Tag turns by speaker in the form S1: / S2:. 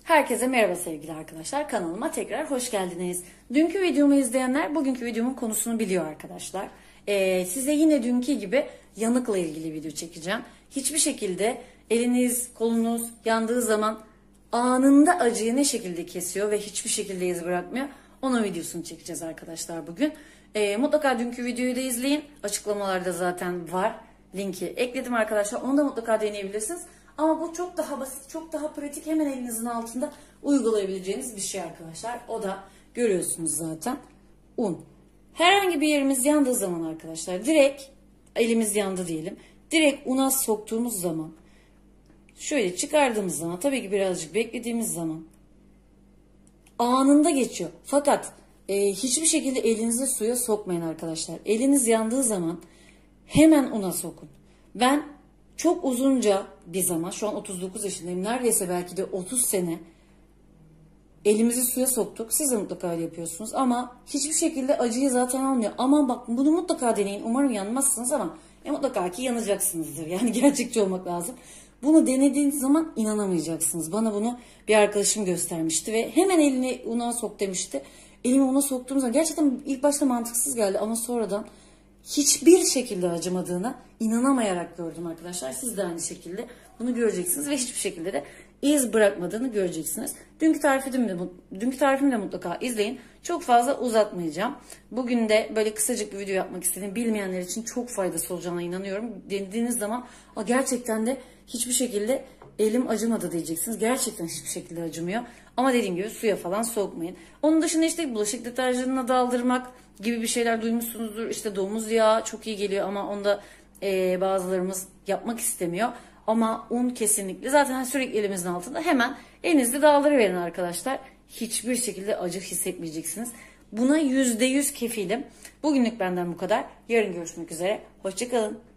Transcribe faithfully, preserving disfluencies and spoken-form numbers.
S1: Herkese merhaba sevgili arkadaşlar. Kanalıma tekrar hoş geldiniz. Dünkü videomu izleyenler bugünkü videomun konusunu biliyor arkadaşlar. Ee, size yine dünkü gibi yanıkla ilgili video çekeceğim. Hiçbir şekilde eliniz, kolunuz yandığı zaman anında acıyı ne şekilde kesiyor ve hiçbir şekilde iz bırakmıyor. Onun videosunu çekeceğiz arkadaşlar bugün. Ee, mutlaka dünkü videoyu da izleyin. Açıklamalarda zaten var. Linki ekledim arkadaşlar. Onu da mutlaka deneyebilirsiniz. Ama bu çok daha basit, çok daha pratik, hemen elinizin altında uygulayabileceğiniz bir şey arkadaşlar. O da görüyorsunuz zaten un. Herhangi bir yerimiz yandığı zaman arkadaşlar direkt elimiz yandı diyelim. Direkt una soktuğumuz zaman şöyle çıkardığımız zaman tabii ki birazcık beklediğimiz zaman anında geçiyor. Fakat e, hiçbir şekilde elinizi suya sokmayın arkadaşlar. Eliniz yandığı zaman hemen una sokun. Ben çok uzunca bir zaman, şu an otuz dokuz yaşındayım, neredeyse belki de otuz sene elimizi suya soktuk. Siz de mutlaka öyle yapıyorsunuz ama hiçbir şekilde acıyı zaten almıyor. Aman bak, bunu mutlaka deneyin. Umarım yanmazsınız ama e, mutlaka ki yanacaksınızdır. Yani gerçekçi olmak lazım. Bunu denediğiniz zaman inanamayacaksınız. Bana bunu bir arkadaşım göstermişti ve hemen elini una sok demişti. Elimi una soktuğum zaman gerçekten ilk başta mantıksız geldi ama sonradan hiçbir şekilde acımadığına inanamayarak gördüm arkadaşlar. Siz de aynı şekilde bunu göreceksiniz ve hiçbir şekilde de iz bırakmadığını göreceksiniz. Dünkü tarifimi de, dünkü tarifimi de mutlaka izleyin. Çok fazla uzatmayacağım. Bugün de böyle kısacık bir video yapmak istedim. Bilmeyenler için çok faydası olacağına inanıyorum. Denediğiniz zaman gerçekten de hiçbir şekilde elim acımadı diyeceksiniz. Gerçekten hiçbir şekilde acımıyor. Ama dediğim gibi suya falan sokmayın. Onun dışında işte bulaşık deterjanına daldırmak gibi bir şeyler duymuşsunuzdur. İşte domuz yağı çok iyi geliyor ama onda e, bazılarımız yapmak istemiyor. Ama un kesinlikle zaten sürekli elimizin altında, hemen elinizde daldırıverin arkadaşlar. Hiçbir şekilde acı hissetmeyeceksiniz. Buna yüzde yüz kefilim. Bugünlük benden bu kadar. Yarın görüşmek üzere. Hoşça kalın.